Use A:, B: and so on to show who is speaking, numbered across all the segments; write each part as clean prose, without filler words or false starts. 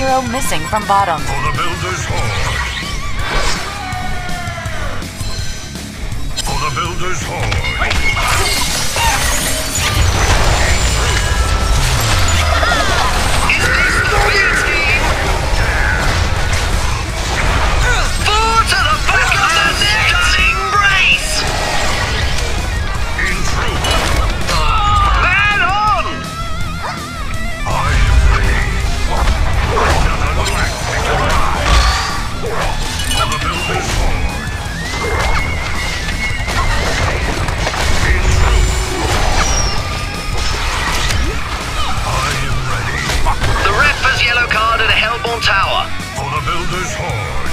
A: hero missing from bottom.
B: For the Builder's Horde. For the Builder's Horde.
C: Is this the B team? Four to the back of the net! Stunning brace!
B: In truth.
C: Man on!
B: I am ready. Another black victory. For the Builder's Horde. In truth. I am ready.
C: The ref has yellow card at a Hellborn Tower.
B: For the Builder's Horde.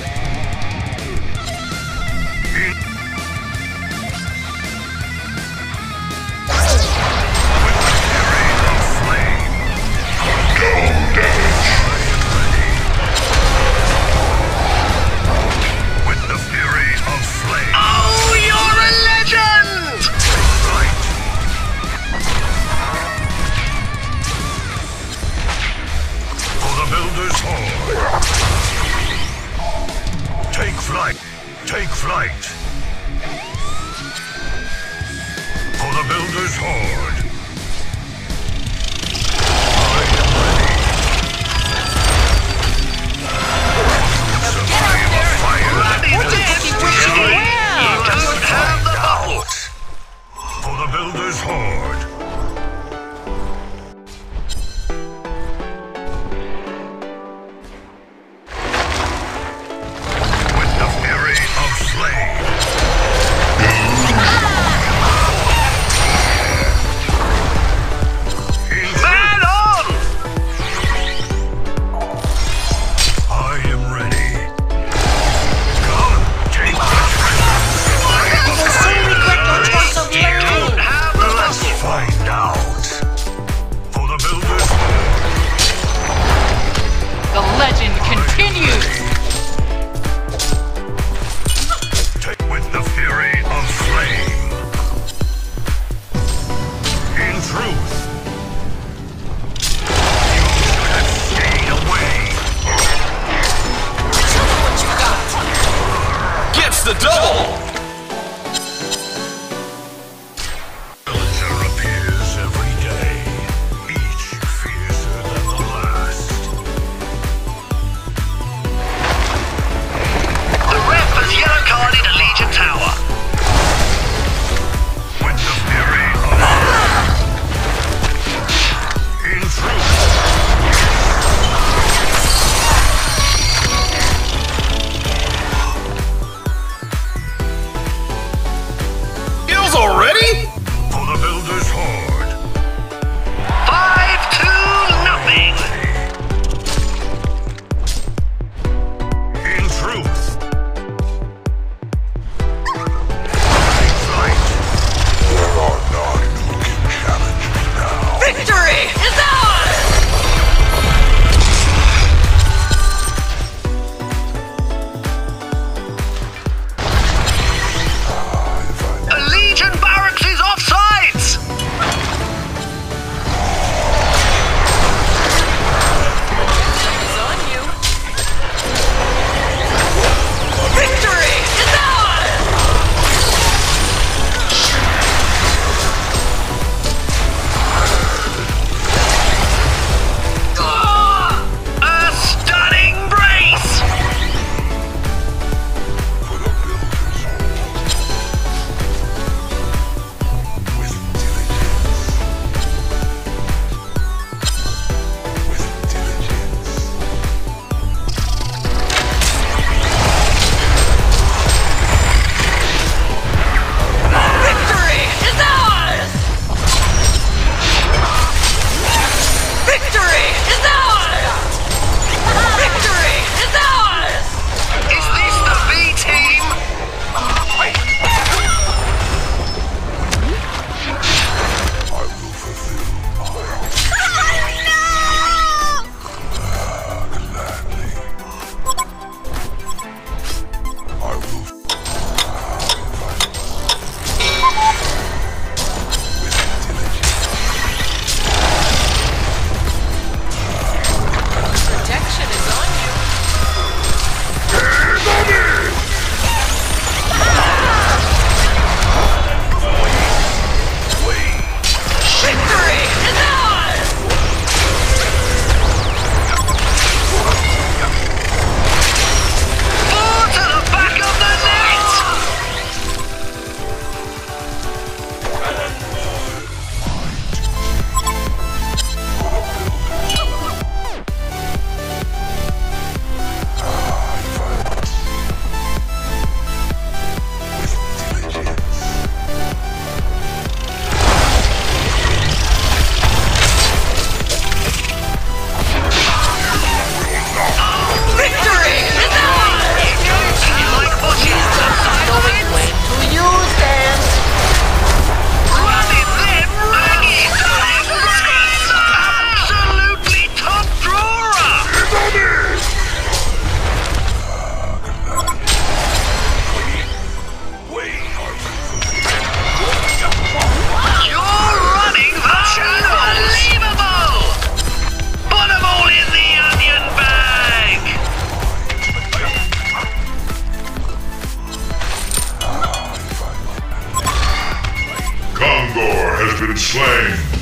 B: In with the fury of flame. I am ready. With the fury of flame.
C: Oh, you're a legend!
B: Right. For the Builder's Horde. Take flight. Take flight. For the Builder's Horde. I am ready. Survive a fire.
C: Bloody death! You don't have the bottle!
B: For the Builder's Horde. With the fury of flame. In
C: Man on!
B: I am ready. Come, take the treasure.
C: You don't have the bottle!
B: been slain.